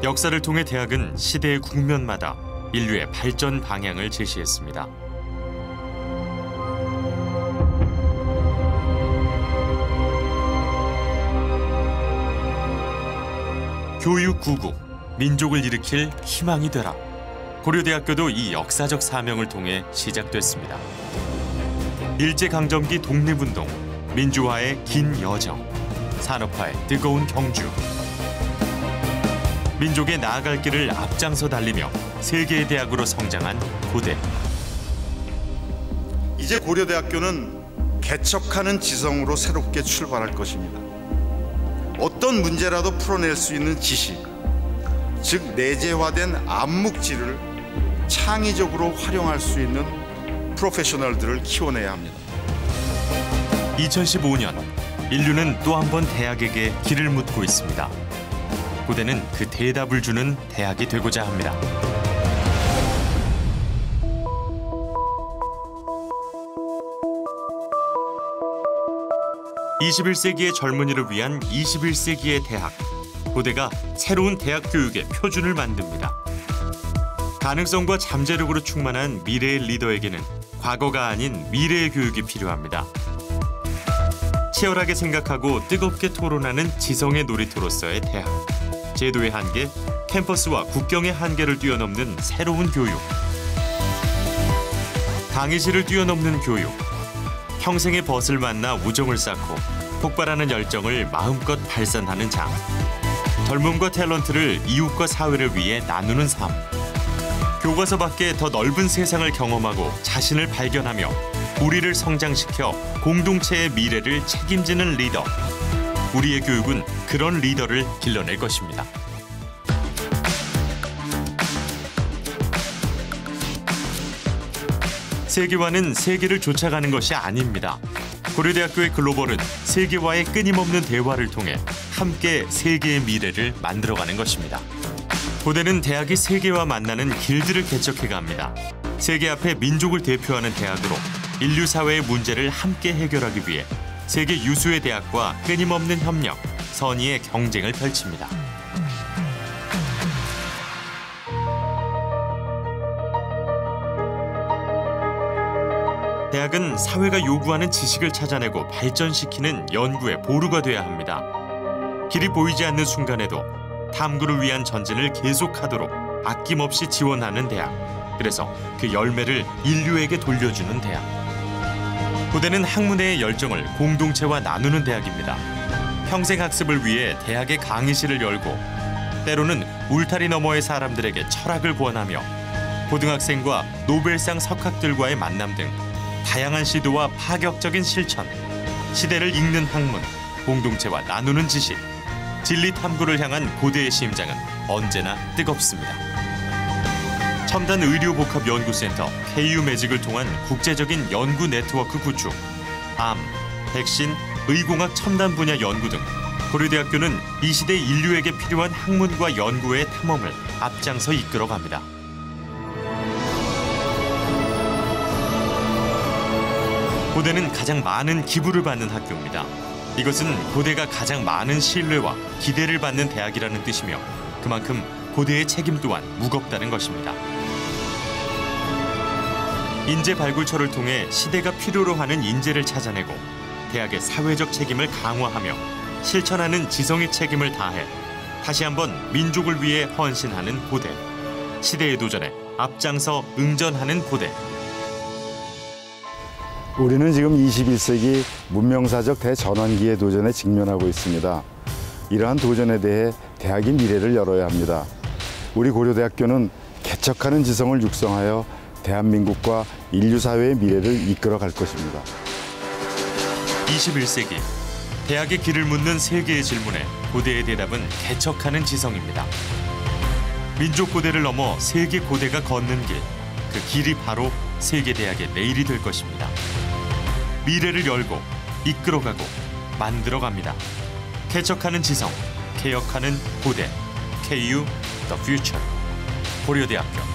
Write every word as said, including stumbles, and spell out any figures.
역사를 통해 대학은 시대의 국면마다 인류의 발전 방향을 제시했습니다. 교육 구국, 민족을 일으킬 희망이 되라. 고려대학교도 이 역사적 사명을 통해 시작됐습니다. 일제강점기 독립운동, 민주화의 긴 여정, 산업화의 뜨거운 경주. 민족의 나아갈 길을 앞장서 달리며 세계의 대학으로 성장한 고대. 이제 고려대학교는 개척하는 지성으로 새롭게 출발할 것입니다. 어떤 문제라도 풀어낼 수 있는 지식, 즉 내재화된 암묵지를 창의적으로 활용할 수 있는 프로페셔널들을 키워내야 합니다. 이천십오 년, 인류는 또 한 번 대학에게 길을 묻고 있습니다. 고대는 그 대답을 주는 대학이 되고자 합니다. 이십일 세기의 젊은이를 위한 이십일 세기의 대학. 고대가 새로운 대학 교육의 표준을 만듭니다. 가능성과 잠재력으로 충만한 미래의 리더에게는 과거가 아닌 미래의 교육이 필요합니다. 치열하게 생각하고 뜨겁게 토론하는 지성의 놀이터로서의 대학. 제도의 한계, 캠퍼스와 국경의 한계를 뛰어넘는 새로운 교육. 강의실을 뛰어넘는 교육. 평생의 벗을 만나 우정을 쌓고 폭발하는 열정을 마음껏 발산하는 장. 젊음과 탤런트를 이웃과 사회를 위해 나누는 삶. 교과서 밖에 더 넓은 세상을 경험하고 자신을 발견하며 우리를 성장시켜 공동체의 미래를 책임지는 리더. 우리의 교육은 그런 리더를 길러낼 것입니다. 세계화는 세계를 쫓아가는 것이 아닙니다. 고려대학교의 글로벌은 세계와의 끊임없는 대화를 통해 함께 세계의 미래를 만들어가는 것입니다. 고대는 대학이 세계와 만나는 길들을 개척해갑니다. 세계 앞에 민족을 대표하는 대학으로 인류 사회의 문제를 함께 해결하기 위해 세계 유수의 대학과 끊임없는 협력, 선의의 경쟁을 펼칩니다. 대학은 사회가 요구하는 지식을 찾아내고 발전시키는 연구의 보루가 돼야 합니다. 길이 보이지 않는 순간에도 탐구를 위한 전진을 계속하도록 아낌없이 지원하는 대학. 그래서 그 열매를 인류에게 돌려주는 대학. 고대는 학문의 열정을 공동체와 나누는 대학입니다. 평생 학습을 위해 대학의 강의실을 열고 때로는 울타리 너머의 사람들에게 철학을 권하며 고등학생과 노벨상 석학들과의 만남 등 다양한 시도와 파격적인 실천, 시대를 읽는 학문, 공동체와 나누는 지식, 진리 탐구를 향한 고대의 심장은 언제나 뜨겁습니다. 첨단 의료복합연구센터 케이유 매직을 통한 국제적인 연구 네트워크 구축, 암, 백신, 의공학 첨단 분야 연구 등 고려대학교는 이 시대 인류에게 필요한 학문과 연구의 탐험을 앞장서 이끌어갑니다. 고대는 가장 많은 기부를 받는 학교입니다. 이것은 고대가 가장 많은 신뢰와 기대를 받는 대학이라는 뜻이며 그만큼 고대의 책임 또한 무겁다는 것입니다. 인재 발굴처를 통해 시대가 필요로 하는 인재를 찾아내고 대학의 사회적 책임을 강화하며 실천하는 지성의 책임을 다해 다시 한번 민족을 위해 헌신하는 고대. 시대의 도전에 앞장서 응전하는 고대. 우리는 지금 이십일 세기 문명사적 대전환기의 도전에 직면하고 있습니다. 이러한 도전에 대해 대학이 미래를 열어야 합니다. 우리 고려대학교는 개척하는 지성을 육성하여 대한민국과 인류사회의 미래를 이끌어 갈 것입니다. 이십일 세기, 대학의 길을 묻는 세계의 질문에 고대의 대답은 개척하는 지성입니다. 민족 고대를 넘어 세계 고대가 걷는 길, 그 길이 바로 세계대학의 내일이 될 것입니다. 미래를 열고 이끌어가고 만들어갑니다. 개척하는 지성, 개혁하는 고대. 케이유 The Future. 고려대학교.